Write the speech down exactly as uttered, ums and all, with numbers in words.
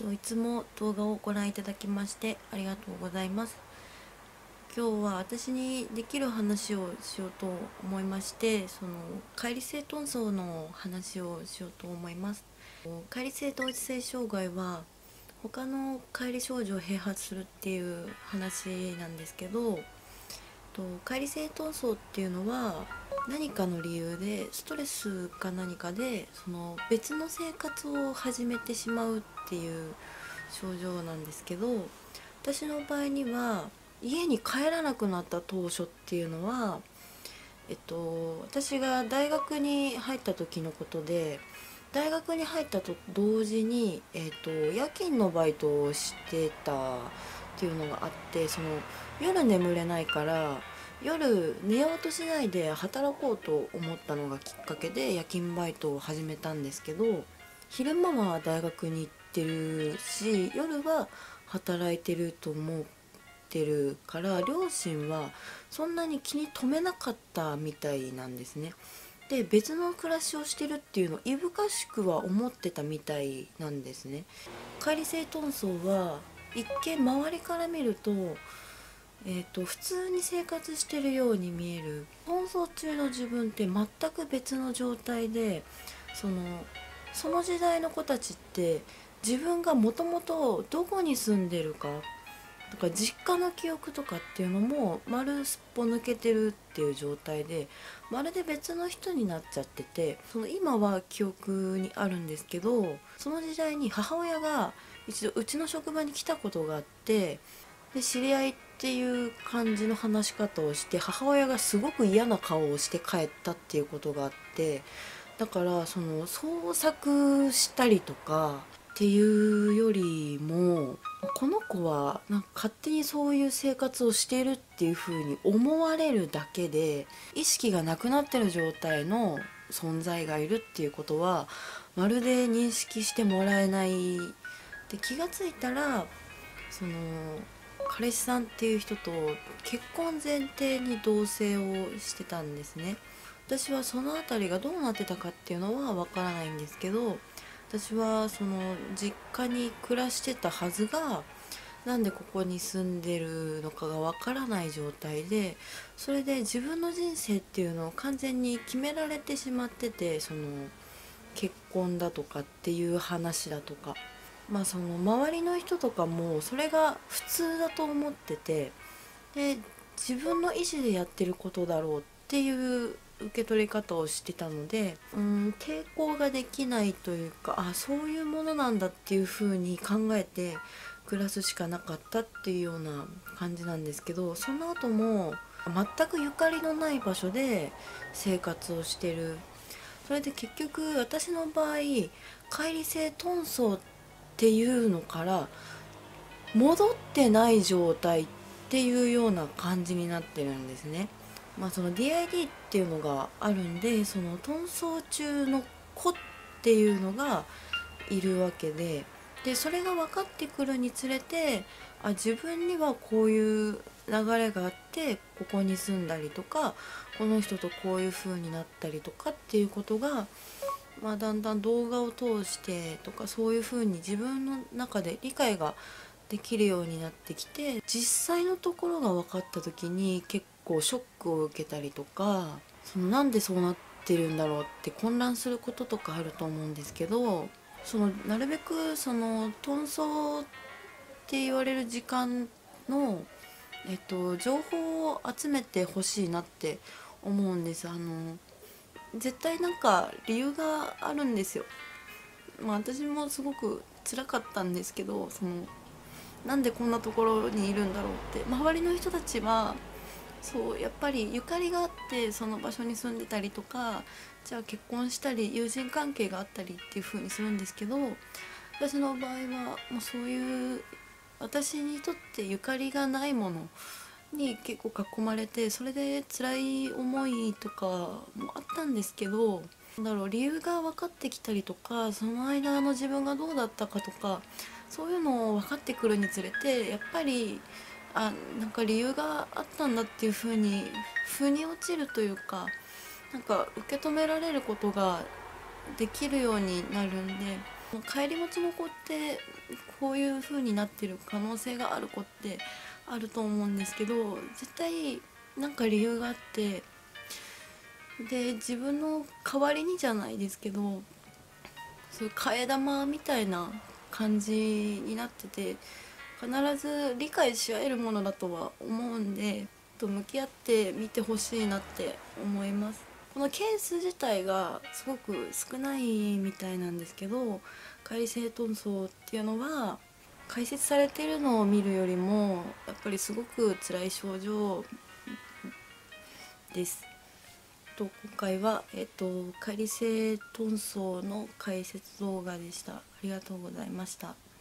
といつも動画をご覧いただきましてありがとうございます。今日は私にできる話をしようと思いまして、その解離性遁走の話をしようと思います。解離性同時性障害は他の解離症状を併発するっていう話なんですけど、解離性遁走っていうのは何かの理由でストレスか何かでその別の生活を始めてしまうっていう症状なんですけど、私の場合には家に帰らなくなった当初っていうのは、えっと、私が大学に入った時のことで、大学に入ったと同時に、えっと、夜勤のバイトをしてたっていうのがあって、その夜眠れないから夜寝ようとしないで働こうと思ったのがきっかけで夜勤バイトを始めたんですけど、昼間は大学に行ってるし夜は働いてると思ってるから両親はそんなに気に留めなかったみたいなんですね。で別の暮らしをしてるっていうのをいぶかしくは思ってたみたいなんですね。解離性遁走は一見周りから見るとえーと、普通に生活してるように見える。奔走中の自分って全く別の状態で、そのその時代の子たちって自分がもともとどこに住んでるかとか実家の記憶とかっていうのも丸すっぽ抜けてるっていう状態で、まるで別の人になっちゃってて、その今は記憶にあるんですけど、その時代に母親が一度うちの職場に来たことがあって、で知り合いっていう感じの話し方をして母親がすごく嫌な顔をして帰ったっていうことがあって、だからその捜索したりとかっていうよりも、この子はなんか勝手にそういう生活をしているっていう風に思われるだけで意識がなくなってる状態の存在がいるっていうことはまるで認識してもらえない。で気がついたらその彼氏さんっていう人と結婚前提に同棲をしてたんですね。私はその辺りがどうなってたかっていうのはわからないんですけど、私はその実家に暮らしてたはずがなんでここに住んでるのかがわからない状態で、それで自分の人生っていうのを完全に決められてしまってて、その結婚だとかっていう話だとか、まあその周りの人とかもそれが普通だと思ってて、で自分の意思でやってることだろうっていう受け取り方をしてたので、うん抵抗ができないというか、あそういうものなんだっていう風に考えて暮らすしかなかったっていうような感じなんですけど、その後も全くゆかりのない場所で生活をしてる。それで結局私の場合解離性遁走っていうのから戻ってない状態っていうような感じになってるんですね。まあその ディーアイディー っていうのがあるんで、その遁走中の子っていうのがいるわけで、でそれが分かってくるにつれて、あ自分にはこういう流れがあってここに住んだりとかこの人とこういう風になったりとかっていうことが、まあ、だんだん動画を通してとかそういう風に自分の中で理解ができるようになってきて、実際のところが分かった時に結構ショックを受けたりとか、そのなんでそうなってるんだろうって混乱することとかあると思うんですけど、そのなるべくその遁走って言われる時間の、えっと、情報を集めてほしいなって思うんです。あの絶対なんか理由があるんですよ。まあ私もすごく辛かったんですけど、そのなんでこんなところにいるんだろうって、周りの人たちはそうやっぱりゆかりがあってその場所に住んでたりとか、じゃあ結婚したり友人関係があったりっていう風にするんですけど、私の場合はもうそういう私にとってゆかりがないものに結構囲まれて、それで辛い思いとかもあったんですけど、なんだろう理由が分かってきたりとか、その間の自分がどうだったかとかそういうのを分かってくるにつれて、やっぱりあなんか理由があったんだっていう風に腑に落ちるというか、なんか受け止められることができるようになるんで、 帰り持ちの子ってこういう風になってる可能性がある子ってあると思うんですけど、絶対なんか理由があって、で自分の代わりにじゃないですけど、そういう替え玉みたいな感じになってて、必ず理解し合えるものだとは思うんで、と向き合ってみてほしいなって思います。このケース自体がすごく少ないみたいなんですけど、解離性遁走っていうのは解説されてるのを見るよりもやっぱりすごく辛い症状です。と今回は、えっと、解離性遁走の解説動画でした。ありがとうございました。